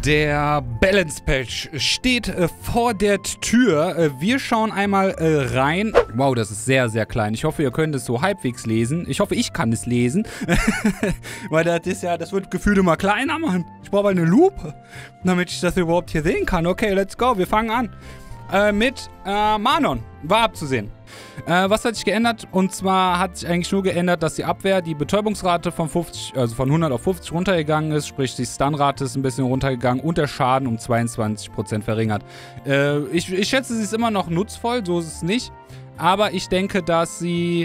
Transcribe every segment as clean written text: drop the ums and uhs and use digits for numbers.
Der Balance Patch steht vor der Tür. Wir schauen einmal rein. Wow, das ist sehr, sehr klein. Ich hoffe, ihr könnt es so halbwegs lesen. Ich hoffe, ich kann es lesen. Weil das ist ja, das wird gefühlt immer kleiner, Mann. Ich brauche eine Lupe, damit ich das überhaupt hier sehen kann. Okay, let's go. Wir fangen an. Mit Manon. War abzusehen. Was hat sich geändert? Und zwar hat sich eigentlich nur geändert, dass die Abwehr, die Betäubungsrate von 50, also von 100 auf 50 runtergegangen ist, sprich die Stunrate ist ein bisschen runtergegangen und der Schaden um 22% verringert. Ich schätze, sie ist immer noch nutzvoll, so ist es nicht. Aber ich denke, dass sie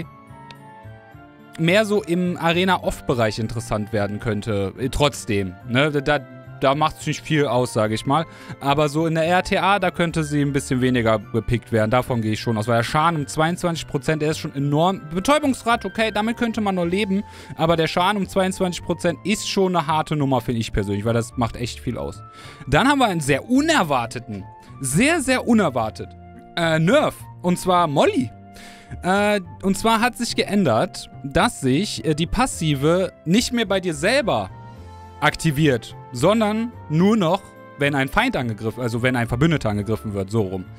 mehr so im Arena-Off-Bereich interessant werden könnte. Trotzdem, ne? Da macht es nicht viel aus, sage ich mal. Aber so in der RTA, da könnte sie ein bisschen weniger gepickt werden. Davon gehe ich schon aus. Weil der Schaden um 22%, der ist schon enorm. Betäubungsrate, okay, damit könnte man noch leben. Aber der Schaden um 22% ist schon eine harte Nummer, finde ich persönlich. Weil das macht echt viel aus. Dann haben wir einen sehr unerwarteten, sehr unerwartet, Nerf. Und zwar Molly. Und zwar hat sich geändert, dass sich die Passive nicht mehr bei dir selber aktiviert, sondern nur noch, wenn ein Feind angegriffen, also wenn ein Verbündeter angegriffen wird, so rum.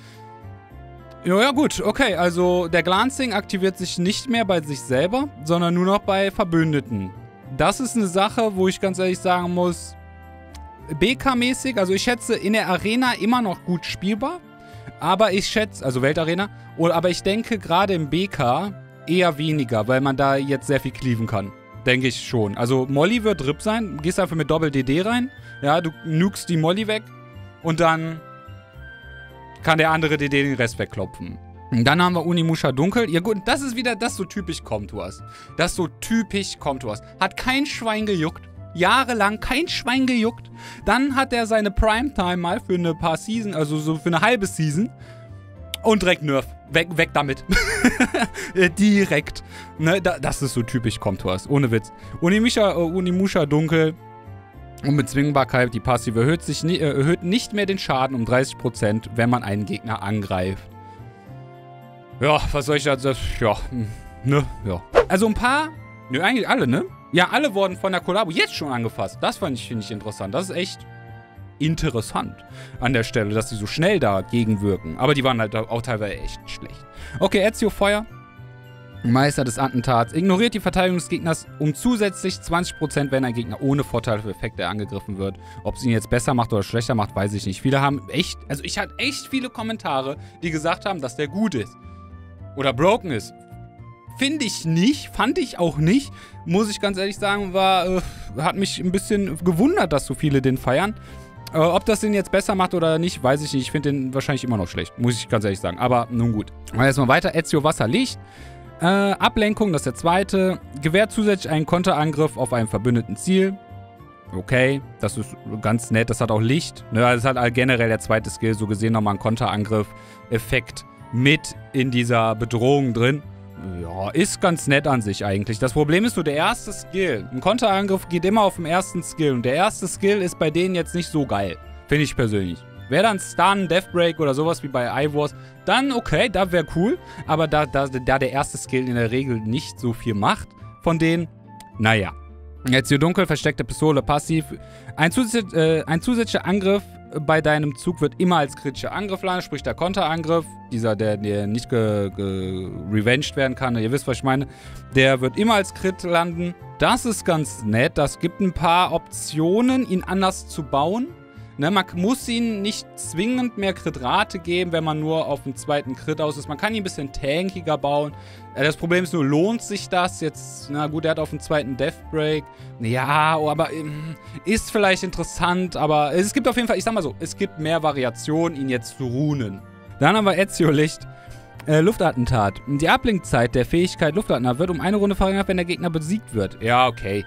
Ja gut, okay, also der Glancing aktiviert sich nicht mehr bei sich selber, sondern nur noch bei Verbündeten. Das ist eine Sache, wo ich ganz ehrlich sagen muss, BK-mäßig, also ich schätze in der Arena immer noch gut spielbar, aber ich schätze, also Weltarena, aber ich denke gerade im BK eher weniger, weil man da jetzt sehr viel cleaven kann. Denke ich schon. Also Molly wird RIP sein. Du gehst einfach mit Doppel-DD rein. Ja, du nukst die Molly weg. Und dann kann der andere DD den Rest wegklopfen. Und dann haben wir Unimusha Dunkel. Ja gut, das ist wieder das so typisch Comtours. Das so typisch Comtours. Hat kein Schwein gejuckt. Jahrelang kein Schwein gejuckt. Dann hat er seine Primetime mal für eine paar Season, also so für eine halbe Season. Und direkt Nerf. Weg damit. Direkt. Ne, das ist so typisch Comtours. Ohne Witz. Unimusha Dunkel. Unbezwingbarkeit. Die Passive erhöht nicht mehr den Schaden um 30%, wenn man einen Gegner angreift. Ja, was soll ich da... Ja. Ne? Ja. Also ein paar... Ne, eigentlich alle, ne? Ja, alle wurden von der Kollabo jetzt schon angefasst. Das finde ich interessant. Das ist echt... interessant an der Stelle, dass sie so schnell dagegen wirken. Aber die waren halt auch teilweise echt schlecht. Okay, Ezio Feuer. Meister des Attentats. Ignoriert die Verteidigung des Gegners um zusätzlich 20%, wenn ein Gegner ohne Vorteil für Effekte angegriffen wird. Ob es ihn jetzt besser macht oder schlechter macht, weiß ich nicht. Viele haben echt, also ich hatte echt viele Kommentare, die gesagt haben, dass der gut ist. Oder broken ist. Finde ich nicht, fand ich auch nicht. Muss ich ganz ehrlich sagen, hat mich ein bisschen gewundert, dass so viele den feiern. Ob das den jetzt besser macht oder nicht, weiß ich nicht. Ich finde den wahrscheinlich immer noch schlecht, muss ich ganz ehrlich sagen. Aber nun gut. Machen wir erstmal weiter. Ezio Wasserlicht. Ablenkung, das ist der zweite. Gewährt zusätzlich einen Konterangriff auf einem verbündeten Ziel. Okay, das ist ganz nett. Das hat auch Licht. Ne, das hat generell der zweite Skill so gesehen nochmal einen Konterangriff-Effekt mit in dieser Bedrohung drin. Ja, ist ganz nett an sich eigentlich. Das Problem ist nur der erste Skill. Ein Konterangriff geht immer auf den ersten Skill. Und der erste Skill ist bei denen jetzt nicht so geil. Finde ich persönlich. Wäre dann Stun, Deathbreak oder sowas wie bei iWars, dann okay, da wäre cool. Aber da der erste Skill in der Regel nicht so viel macht, von denen, naja. Jetzt hier dunkel, versteckte Pistole, passiv. Ein zusätzlicher Angriff bei deinem Zug wird immer als kritischer Angriff landen, sprich der Konterangriff, der nicht revenged werden kann, ihr wisst, was ich meine, der wird immer als Crit landen. Das ist ganz nett, das gibt ein paar Optionen, ihn anders zu bauen. Ne, man muss ihn nicht zwingend mehr Crit-Rate geben, wenn man nur auf den zweiten Crit aus ist. Man kann ihn ein bisschen tankiger bauen. Das Problem ist nur, lohnt sich das jetzt? Na gut, er hat auf den zweiten Deathbreak. Ja, aber ist vielleicht interessant, aber es gibt auf jeden Fall, ich sag mal so, es gibt mehr Variationen, ihn jetzt zu runen. Dann haben wir Ezio Licht. Luftattentat. Die Ablenkzeit der Fähigkeit Luftattentat wird um eine Runde verringert, wenn der Gegner besiegt wird. Ja, okay.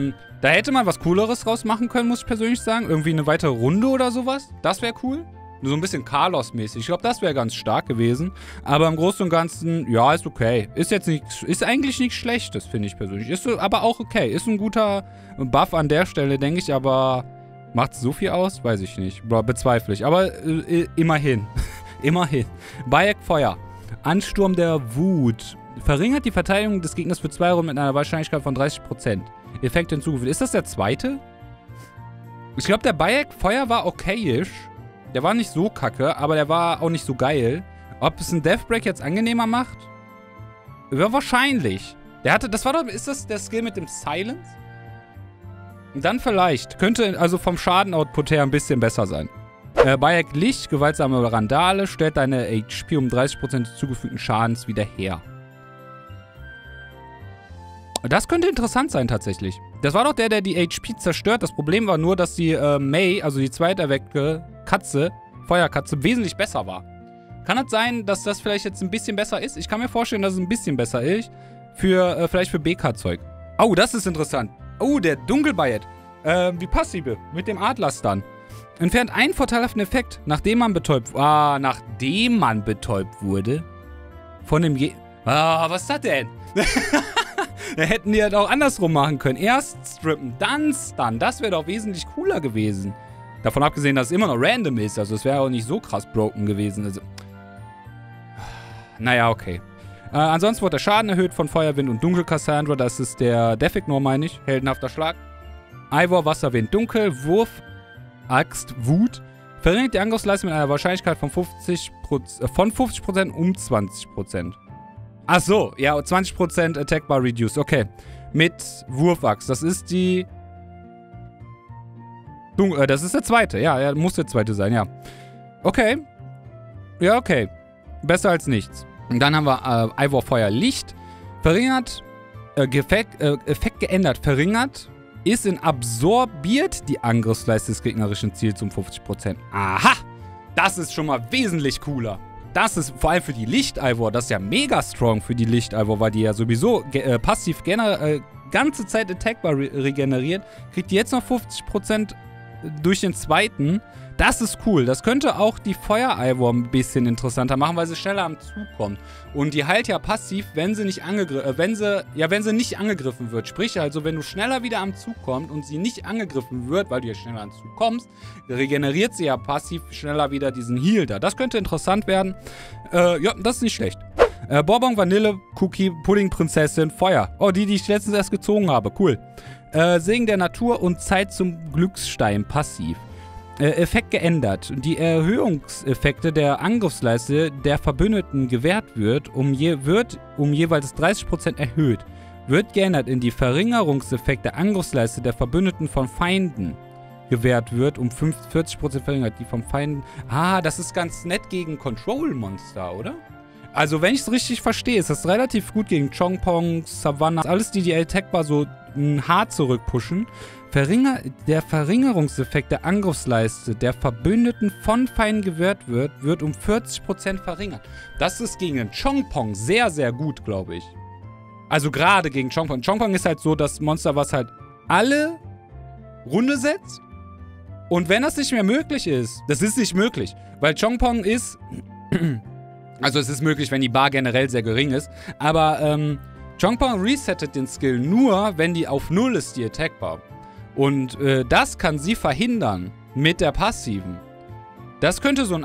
Da hätte man was Cooleres draus machen können, muss ich persönlich sagen. Irgendwie eine weitere Runde oder sowas. Das wäre cool. So ein bisschen Carlos-mäßig. Ich glaube, das wäre ganz stark gewesen. Aber im Großen und Ganzen, ja, ist okay. Ist jetzt nicht, ist eigentlich nichts Schlechtes, finde ich persönlich. Ist aber auch okay. Ist ein guter Buff an der Stelle, denke ich. Aber macht es so viel aus? Weiß ich nicht. Bezweifle ich. Aber immerhin. Immerhin. Bayek Feuer. Ansturm der Wut. Verringert die Verteidigung des Gegners für 2 Runden mit einer Wahrscheinlichkeit von 30%. Effekt hinzugefügt. Ist das der zweite? Ich glaube, der Bayek Feuer war okayisch. Der war nicht so kacke, aber der war auch nicht so geil. Ob es ein Deathbreak jetzt angenehmer macht? Ja, wahrscheinlich. Der hatte, das war doch, ist das der Skill mit dem Silence? Und dann vielleicht. Könnte also vom Schaden-Output her ein bisschen besser sein. Bayek Licht, gewaltsame Randale, stellt deine HP um 30% des zugefügten Schadens wieder her. Das könnte interessant sein, tatsächlich. Das war doch der die HP zerstört. Das Problem war nur, dass die Mei, also die zweiterweckte Katze, Feuerkatze, wesentlich besser war. Kann es sein, dass das vielleicht jetzt ein bisschen besser ist? Ich kann mir vorstellen, dass es ein bisschen besser ist. Vielleicht für BK-Zeug. Oh, das ist interessant. Oh, der Dunkelbayet. Die Passive. Mit dem Adlerstun. Entfernt einen vorteilhaften Effekt, nachdem man betäubt wurde. Von dem was ist das denn? Da hätten die halt auch andersrum machen können. Erst strippen, dann Stun. Das wäre doch wesentlich cooler gewesen. Davon abgesehen, dass es immer noch random ist. Also es wäre auch nicht so krass broken gewesen. Also. Naja, okay. Ansonsten wird der Schaden erhöht von Feuerwind und Dunkel Cassandra. Das ist der Death Ignore, meine ich. Heldenhafter Schlag. Ivor, Wasserwind, Dunkel. Wurf, Axt, Wut. Verringert die Angriffsleistung mit einer Wahrscheinlichkeit von 50% um 20%. Ach so, ja, 20% Attack Bar Reduced. Okay. Mit Wurfaxt. Das ist die... das ist der zweite. Ja, muss der zweite sein, ja. Okay. Ja, okay. Besser als nichts. Und dann haben wir Ivor Feuer Licht. Verringert. Effekt geändert. Verringert. Ist absorbiert die Angriffsleistung des gegnerischen Ziels um 50%. Aha! Das ist schon mal wesentlich cooler. Das ist vor allem für die Licht-Ivor, das ist ja mega strong für die Licht-Ivor, weil die ja sowieso passiv ganze Zeit Attackbar regeneriert. Kriegt die jetzt noch 50% durch den zweiten. Das ist cool. Das könnte auch die Feuer-Ivor ein bisschen interessanter machen, weil sie schneller am Zug kommt. Und die heilt ja passiv, wenn sie nicht angegriffen wird. Sprich also, wenn du schneller wieder am Zug kommst und sie nicht angegriffen wird, weil du ja schneller am Zug kommst, regeneriert sie ja passiv schneller wieder diesen Heal da. Das könnte interessant werden. Ja, das ist nicht schlecht. Bonbon, Vanille, Cookie, Pudding, Prinzessin, Feuer. Oh, die ich letztens erst gezogen habe. Cool. Segen der Natur und Zeit zum Glücksstein passiv. Effekt geändert. Die Erhöhungseffekte der Angriffsleiste der Verbündeten gewährt wird um jeweils 30% erhöht. Wird geändert in die Verringerungseffekt der Angriffsleiste der Verbündeten von Feinden gewährt wird, um 40% verringert. Die vom Feinden... Ah, das ist ganz nett gegen Control-Monster, oder? Also, wenn ich es richtig verstehe, ist das relativ gut gegen Chongpong, Savannah, alles die Attackbar so hart zurückpushen. Der Verringerungseffekt der Angriffsleiste der Verbündeten von Feinden gewährt wird um 40% verringert. Das ist gegen den Chongpong sehr, sehr gut, glaube ich. Also gerade gegen Chongpong. Chongpong ist halt so das Monster, was halt alle Runde setzt. Und wenn das nicht mehr möglich ist, das ist nicht möglich, weil Chongpong ist... Also es ist möglich, wenn die Bar generell sehr gering ist, aber Chongpong resettet den Skill nur, wenn die auf 0 ist, die Attack-Bar. Und das kann sie verhindern mit der Passiven. Das könnte so ein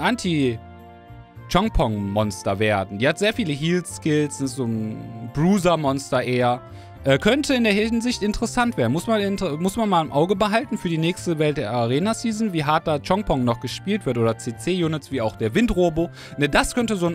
Anti-Chongpong-Monster werden. Die hat sehr viele Heal-Skills, ist so ein Bruiser-Monster eher. Könnte in der Hinsicht interessant werden. Muss man mal im Auge behalten für die nächste Welt der Arena-Season, wie hart da Chongpong noch gespielt wird oder CC-Units wie auch der Windrobo. Ne, das könnte so ein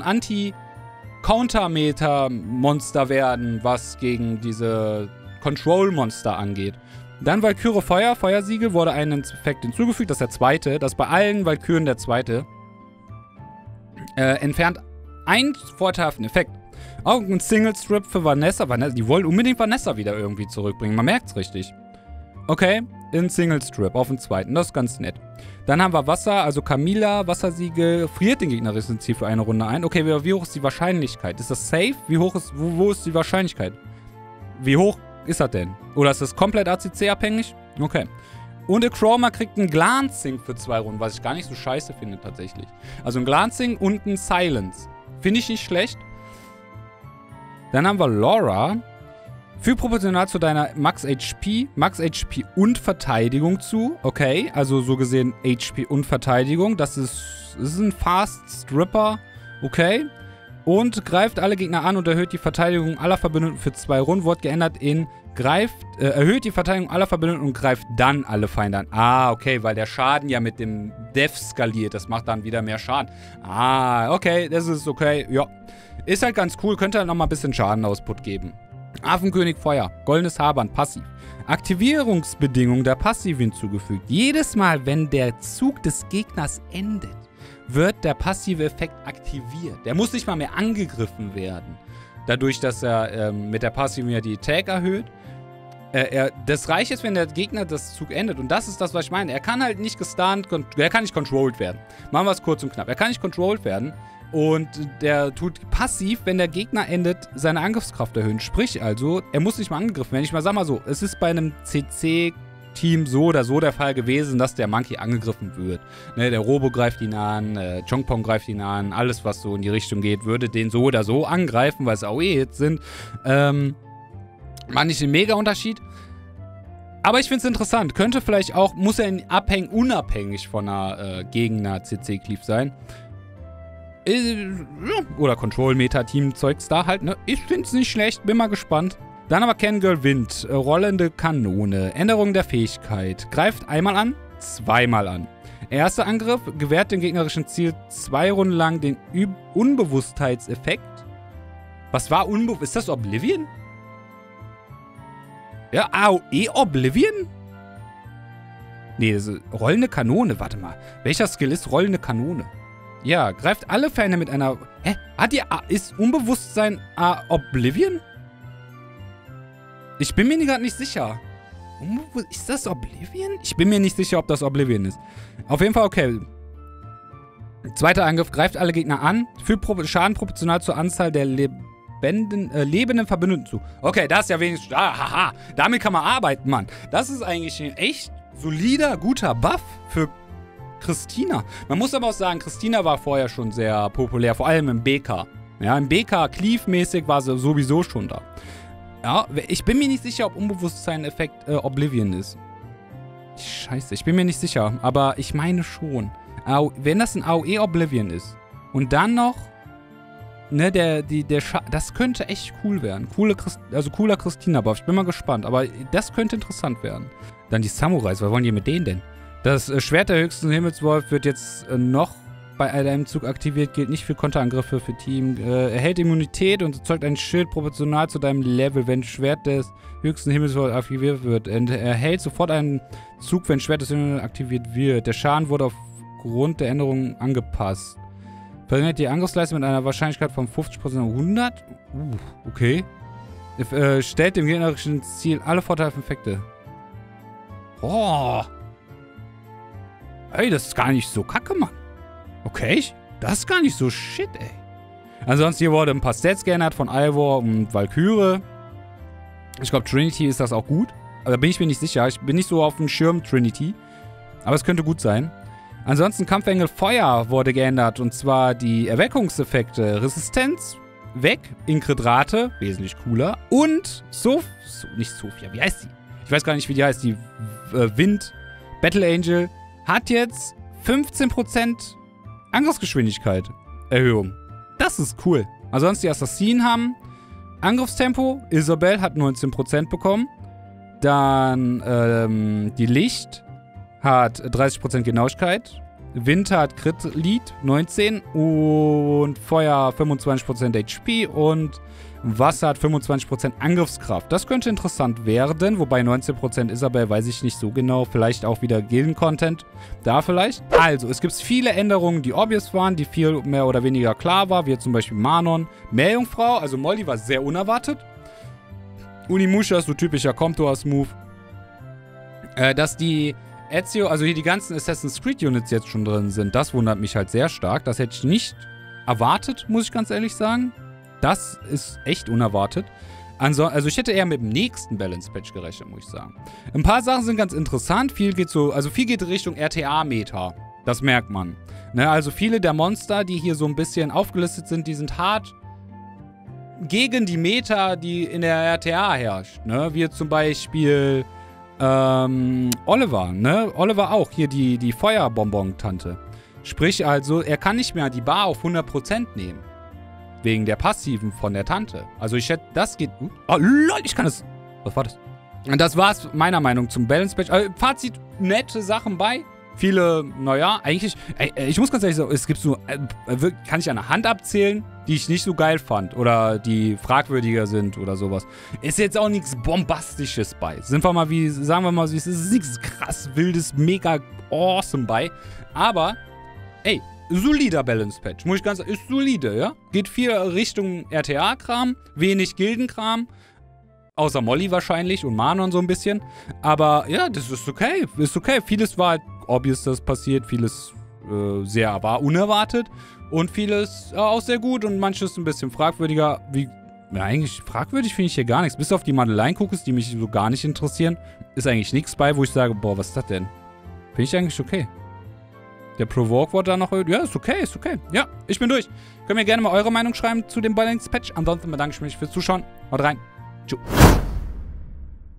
Anti-Counter-Meter-Monster werden, was gegen diese Control-Monster angeht. Dann Valkyrie Feuer, Feuersiegel, wurde ein Effekt hinzugefügt. Das ist der zweite. Das ist bei allen Valkyren der zweite. Entfernt einen vorteilhaften Effekt. Auch ein Single Strip für Vanessa. Die wollen unbedingt Vanessa wieder irgendwie zurückbringen. Man merkt es richtig. Okay, in Single Strip auf den zweiten. Das ist ganz nett. Dann haben wir Wasser, also Camilla, Wassersiegel, friert den gegnerischen Ziel für eine Runde ein. Okay, wie hoch ist die Wahrscheinlichkeit? Ist das safe? Wo ist die Wahrscheinlichkeit? Wie hoch ist das denn? Oder ist das komplett ACC abhängig? Okay. Und der Chroma kriegt ein Glancing für 2 Runden, was ich gar nicht so scheiße finde tatsächlich. Also ein Glancing und ein Silence. Finde ich nicht schlecht. Dann haben wir Laura. Fügt proportional zu deiner Max HP und Verteidigung zu. Okay, also so gesehen HP und Verteidigung. Das ist ein Fast Stripper. Okay. Und greift alle Gegner an und erhöht die Verteidigung aller Verbündeten für 2 Runden. Wird geändert in erhöht die Verteidigung aller Verbündeten und greift dann alle Feinde an. Ah, okay, weil der Schaden ja mit dem Death skaliert. Das macht dann wieder mehr Schaden. Ah, okay, das ist okay. Ja, ist halt ganz cool. Könnte halt nochmal ein bisschen Schadenausput geben. Affenkönig Feuer. Goldenes Haarband. Passiv. Aktivierungsbedingung der Passiv hinzugefügt. Jedes Mal, wenn der Zug des Gegners endet, wird der passive Effekt aktiviert. Der muss nicht mal mehr angegriffen werden. Dadurch, dass er mit der Passive ja die Attack erhöht. Das reicht jetzt, wenn der Gegner das Zug endet. Und das ist das, was ich meine. Er kann halt nicht gestunt, er kann nicht controlled werden. Machen wir es kurz und knapp. Er kann nicht controlled werden. Und der tut passiv, wenn der Gegner endet, seine Angriffskraft erhöhen. Sprich also, er muss nicht mal angegriffen werden. Ich mal sag mal so, es ist bei einem CC-Team so oder so der Fall gewesen, dass der Monkey angegriffen wird. Ne, der Robo greift ihn an, Chongpong greift ihn an, alles, was so in die Richtung geht, würde den so oder so angreifen, weil es AOE-Hits sind. Macht nicht den Mega-Unterschied. Aber ich finde es interessant. Könnte vielleicht auch, muss er unabhängig von einer Gegner-CC-Cleave sein. Oder Control-Meta-Team-Zeugs da halt, ne? Ich finde es nicht schlecht, bin mal gespannt. Dann aber Kangirl Wind, rollende Kanone, Änderung der Fähigkeit. Greift einmal an, zweimal an. Erster Angriff gewährt dem gegnerischen Ziel 2 Runden lang den Unbewusstheitseffekt. Was war Unbewusst? Ist das Oblivion? Ja, AOE Oblivion? Nee, das ist rollende Kanone. Warte mal. Welcher Skill ist rollende Kanone? Ja, greift alle Feinde mit einer... Hä? Ist Unbewusstsein Oblivion? Ich bin mir gerade nicht sicher. Ist das Oblivion? Ich bin mir nicht sicher, ob das Oblivion ist. Auf jeden Fall okay. Zweiter Angriff. Greift alle Gegner an. Führt Schaden proportional zur Anzahl der lebenden Verbündeten zu. Okay, das ist ja wenigstens... haha. Damit kann man arbeiten, Mann. Das ist eigentlich ein echt solider, guter Buff für Christina. Man muss aber auch sagen, Christina war vorher schon sehr populär, vor allem im BK. Ja, im BK Cleave-mäßig war sie sowieso schon da. Ja, ich bin mir nicht sicher, ob Unbewusstsein-Effekt Oblivion ist. Scheiße, ich bin mir nicht sicher, aber ich meine schon. Wenn das ein AOE Oblivion ist und dann noch, ne, das könnte echt cool werden. Cooler Christina-Buff. Ich bin mal gespannt, aber das könnte interessant werden. Dann die Samurais, was wollen die mit denen denn? Das Schwert der höchsten Himmelswolf wird jetzt noch bei einem Zug aktiviert, gilt nicht für Konterangriffe für Team. Erhält Immunität und erzeugt ein Schild proportional zu deinem Level, wenn Schwert des höchsten Himmelswolf aktiviert wird. Erhält sofort einen Zug, wenn Schwert des Himmelswolf aktiviert wird. Der Schaden wurde aufgrund der Änderungen angepasst. Verringert die Angriffsleistung mit einer Wahrscheinlichkeit von 50% auf 100. Okay. Stellt dem gegnerischen Ziel alle vorteilhaften Effekte. Oh. Ey, das ist gar nicht so kacke, Mann. Okay, das ist gar nicht so shit, ey. Ansonsten hier wurde ein paar Stats geändert von Ivor und Valkyrie. Ich glaube, Trinity ist das auch gut. Aber da bin ich mir nicht sicher. Ich bin nicht so auf dem Schirm Trinity. Aber es könnte gut sein. Ansonsten Kampfengel Feuer wurde geändert. Und zwar die Erweckungseffekte. Resistenz weg. Inkredrate, wesentlich cooler. Und nicht Sophia, wie heißt die? Ich weiß gar nicht, wie die heißt. Die Wind Battle Angel hat jetzt 15% Angriffsgeschwindigkeit Erhöhung. Das ist cool. Ansonsten die Assassinen haben Angriffstempo. Isabel hat 19% bekommen. Dann die Licht hat 30% Genauigkeit. Wind hat Crit Lead 19 und Feuer 25% HP und Wasser hat 25% Angriffskraft. Das könnte interessant werden, wobei 19% Isabel weiß ich nicht so genau. Vielleicht auch wieder Gilden-Content. Da vielleicht. Also, es gibt viele Änderungen, die obvious waren, die viel mehr oder weniger klar war, wie zum Beispiel Manon. Meerjungfrau, also Molly war sehr unerwartet. Unimusha ist so typischer Comptoir-Move. Dass die Ezio, also hier die ganzen Assassin's Creed Units jetzt schon drin sind, das wundert mich halt sehr stark. Das hätte ich nicht erwartet, muss ich ganz ehrlich sagen. Das ist echt unerwartet. Also ich hätte eher mit dem nächsten Balance-Patch gerechnet, muss ich sagen. Ein paar Sachen sind ganz interessant. Viel geht Richtung RTA-Meta. Das merkt man. Ne, also viele der Monster, die hier so ein bisschen aufgelistet sind, die sind hart gegen die Meta, die in der RTA herrscht. Ne? Wie zum Beispiel Oliver. Ne? Oliver auch. Hier die Feuerbonbon-Tante. Sprich also, er kann nicht mehr die Bar auf 100% nehmen. Wegen der Passiven von der Tante. Also ich hätte, das geht gut. Oh, lol, ich kann es. Was war das? Und das war's meiner Meinung nach zum Balance Patch. Fazit, nette Sachen bei. Viele, naja, eigentlich, ich muss ganz ehrlich sagen, es gibt so, kann ich an der Hand abzählen, die ich nicht so geil fand oder die fragwürdiger sind oder sowas. Ist jetzt auch nichts Bombastisches bei. Sind wir mal wie, sagen wir mal, es ist nichts krass Wildes, mega awesome bei. Aber, ey, solider Balance Patch, muss ich ganz sagen, ist solide, ja? Geht viel Richtung RTA-Kram, wenig Gildenkram. Außer Molly wahrscheinlich und Manon so ein bisschen. Aber ja, das ist okay. Ist okay. Vieles war halt obvious, dass passiert. Vieles war unerwartet. Und vieles auch sehr gut. Und manches ein bisschen fragwürdiger. Ja, eigentlich fragwürdig finde ich hier gar nichts. Bis auf die Madeleine-Cookies, die mich so gar nicht interessieren, ist eigentlich nichts bei, wo ich sage, boah, was ist das denn? Finde ich eigentlich okay. Der Provoke wurde da noch... Ja, ist okay, ist okay. Ja, ich bin durch. Könnt mir gerne mal eure Meinung schreiben zu dem Balance Patch. Ansonsten bedanke ich mich fürs Zuschauen. Haut rein. Tschüss.